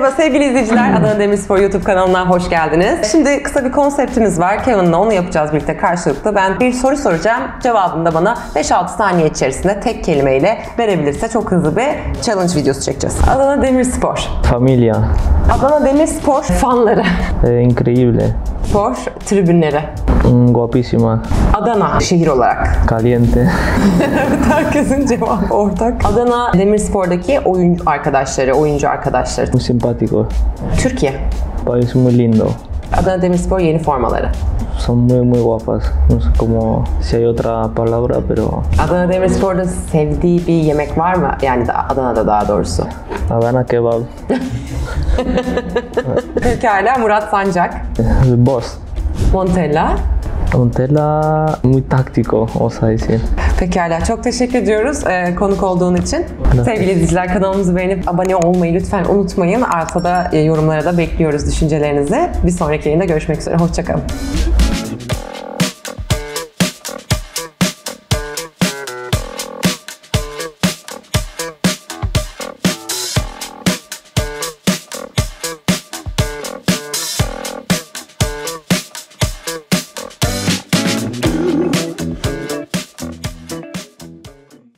Merhaba sevgili izleyiciler, Adana Demirspor YouTube kanalına hoş geldiniz. Şimdi kısa bir konseptimiz var. Kevin'la onu yapacağız birlikte karşılıklı. Ben bir soru soracağım. Cevabını da bana 5-6 saniye içerisinde tek kelimeyle verebilirse çok hızlı bir challenge videosu çekeceğiz. Adana Demirspor. Familia. Adana Demirspor fanları. Increíble. Spor tribünleri. Guapísima. Adana şehir olarak. Caliente. Herkesin cevabı ortak. Adana Demirspor'daki oyuncu arkadaşları. Muy simpático. Türkiye. País muy lindo. Adana Demirspor yeni formaları. Son muy guapas. No sé cómo si hay otra palabra, pero Adana Demirspor'da sevdiği bir yemek var mı? Yani Adana'da daha doğrusu. Adana kebab. Pekala, Murat Sancak. Boss. Montella. Montella muy táctico, vamos a decir. Pekala, çok teşekkür ediyoruz konuk olduğun için. Evet. Sevgili izleyiciler, kanalımızı beğenip abone olmayı lütfen unutmayın. Altta da yorumlara da bekliyoruz düşüncelerinizi. Bir sonraki yayında görüşmek üzere. Hoşça kalın.